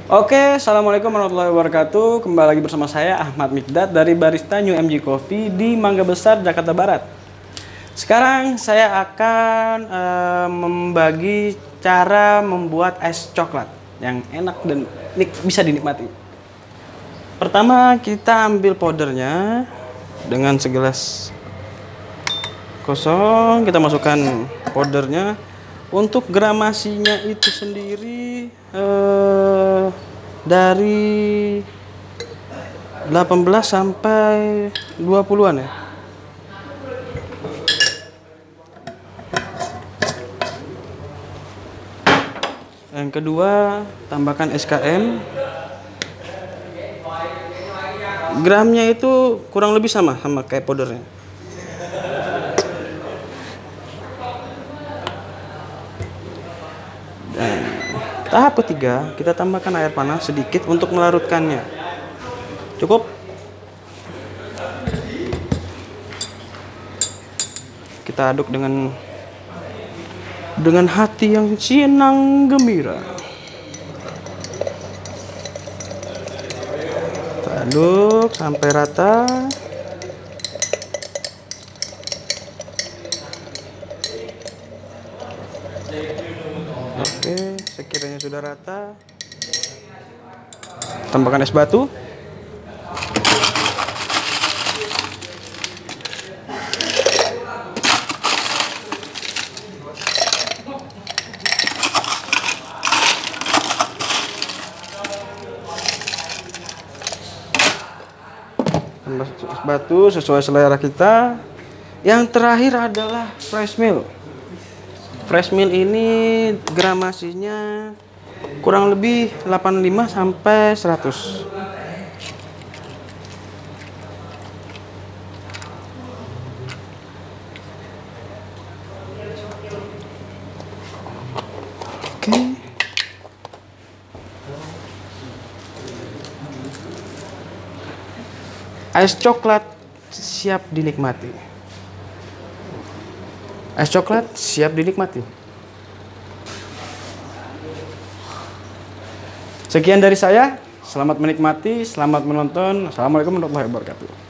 Oke, assalamualaikum warahmatullahi wabarakatuh. Kembali lagi bersama saya Ahmad Mikdad dari Barista New MG Coffee di Mangga Besar, Jakarta Barat. Sekarang saya akan membagi cara membuat es coklat yang enak dan bisa dinikmati. Pertama, kita ambil powdernya dengan segelas kosong. Kita masukkan powdernya. Untuk gramasinya itu sendiri dari 18 sampai 20-an ya. Yang kedua, tambahkan SKM. Gramnya itu kurang lebih sama kayak powdernya. Dan tahap ketiga, kita tambahkan air panas sedikit untuk melarutkannya. Cukup. Kita aduk dengan hati yang senang gembira. Kita aduk sampai rata. Oke, sekiranya sudah rata, tambahkan es batu. Tambah es batu sesuai selera kita. Yang terakhir adalah fresh milk. Fresh milk ini gramasinya kurang lebih 85 sampai 100. Oke. Es coklat siap dinikmati. Es coklat siap dinikmati. Sekian dari saya. Selamat menikmati, selamat menonton. Assalamualaikum warahmatullahi wabarakatuh.